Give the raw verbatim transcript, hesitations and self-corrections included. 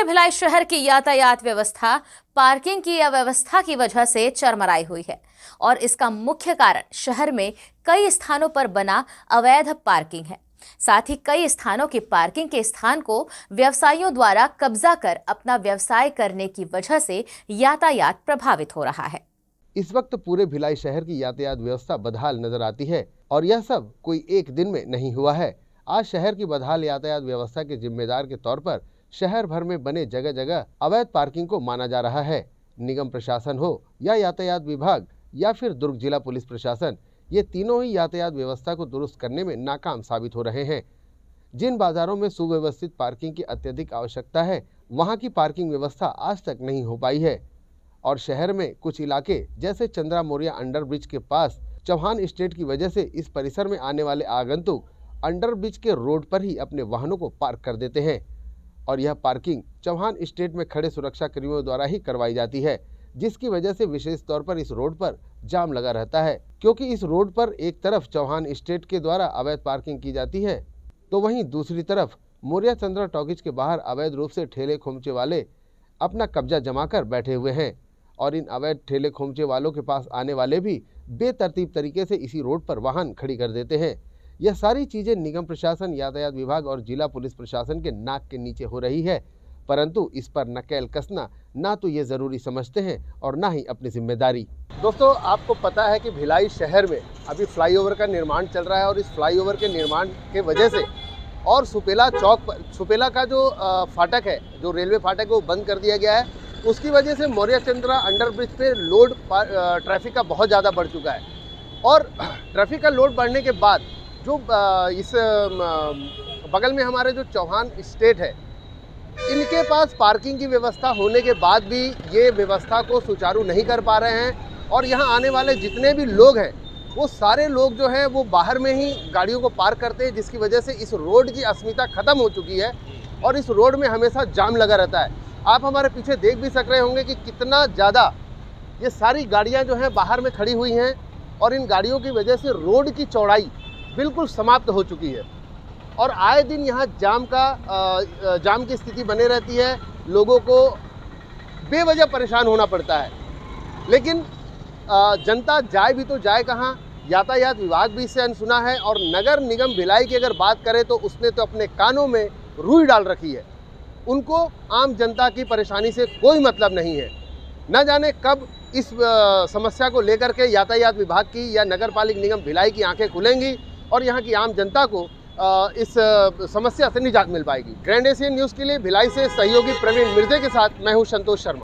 भिलाई शहर की यातायात व्यवस्था पार्किंग की अव्यवस्था की वजह से चरमराई हुई है और इसका मुख्य कारण शहर में कई स्थानों पर बना अवैध पार्किंग है। साथ ही कई स्थानों की पार्किंग के स्थान को व्यवसायियों द्वारा कब्जा कर अपना व्यवसाय करने की वजह से यातायात प्रभावित हो रहा है। इस वक्त पूरे भिलाई शहर की यातायात व्यवस्था बदहाल नजर आती है और यह सब कोई एक दिन में नहीं हुआ है। आज शहर की बदहाल यातायात व्यवस्था के जिम्मेदार के तौर पर शहर भर में बने जगह जगह अवैध पार्किंग को माना जा रहा है। निगम प्रशासन हो या यातायात विभाग या फिर दुर्ग जिला पुलिस प्रशासन, ये तीनों ही यातायात व्यवस्था को दुरुस्त करने में नाकाम साबित हो रहे हैं। जिन बाजारों में सुव्यवस्थित पार्किंग की अत्यधिक आवश्यकता है, वहां की पार्किंग व्यवस्था आज तक नहीं हो पाई है और शहर में कुछ इलाके जैसे चंद्रा मोरिया अंडर ब्रिज के पास चौहान स्टेट की वजह से इस परिसर में आने वाले आगंतुक अंडर ब्रिज के रोड पर ही अपने वाहनों को पार्क कर देते हैं और यह पार्किंग चौहान स्टेट में खड़े सुरक्षा कर्मियों द्वारा ही करवाई जाती है, जिसकी वजह से विशेष तौर पर इस रोड पर जाम लगा रहता है। क्योंकि इस रोड पर एक तरफ चौहान स्टेट के द्वारा अवैध पार्किंग की जाती है तो वहीं दूसरी तरफ मोरिया चंद्रा टॉकीज के बाहर अवैध रूप से ठेले खोमचे वाले अपना कब्जा जमाकर बैठे हुए हैं और इन अवैध ठेले खोमचे वालों के पास आने वाले भी बेतरतीब तरीके से इसी रोड पर वाहन खड़ी कर देते हैं। यह सारी चीजें निगम प्रशासन, यातायात विभाग और जिला पुलिस प्रशासन के नाक के नीचे हो रही है, परंतु इस पर नकेल कसना ना तो ये जरूरी समझते हैं और ना ही अपनी जिम्मेदारी। दोस्तों, आपको पता है कि भिलाई शहर में अभी फ्लाईओवर का निर्माण चल रहा है और इस फ्लाईओवर के निर्माण के वजह से और सुपेला चौक पर सुपेला का जो फाटक है, जो रेलवे फाटक है, वो बंद कर दिया गया है। उसकी वजह से मोरिया चंद्रा अंडर ब्रिज पे लोड ट्रैफिक का बहुत ज़्यादा बढ़ चुका है और ट्रैफिक का लोड बढ़ने के बाद जो इस बगल में हमारे जो चौहान स्टेट है, इनके पास पार्किंग की व्यवस्था होने के बाद भी ये व्यवस्था को सुचारू नहीं कर पा रहे हैं और यहाँ आने वाले जितने भी लोग हैं वो सारे लोग जो हैं वो बाहर में ही गाड़ियों को पार्क करते हैं, जिसकी वजह से इस रोड की अस्मिता ख़त्म हो चुकी है और इस रोड में हमेशा जाम लगा रहता है। आप हमारे पीछे देख भी सक रहे होंगे कि कितना ज़्यादा ये सारी गाड़ियाँ जो हैं बाहर में खड़ी हुई हैं और इन गाड़ियों की वजह से रोड की चौड़ाई बिल्कुल समाप्त हो चुकी है और आए दिन यहाँ जाम का जाम की स्थिति बने रहती है। लोगों को बेवजह परेशान होना पड़ता है, लेकिन जनता जाए भी तो जाए कहाँ। यातायात विभाग भी इससे अनसुना है और नगर निगम भिलाई की अगर बात करें तो उसने तो अपने कानों में रुई डाल रखी है। उनको आम जनता की परेशानी से कोई मतलब नहीं है। न जाने कब इस समस्या को लेकर के यातायात विभाग की या नगर पालिक निगम भिलाई की आंखें खुलेंगी और यहाँ की आम जनता को इस समस्या से निजात मिल पाएगी। ग्रैंड एशियन न्यूज़ के लिए भिलाई से सहयोगी प्रवीण मिर्जे के साथ मैं हूँ संतोष शर्मा।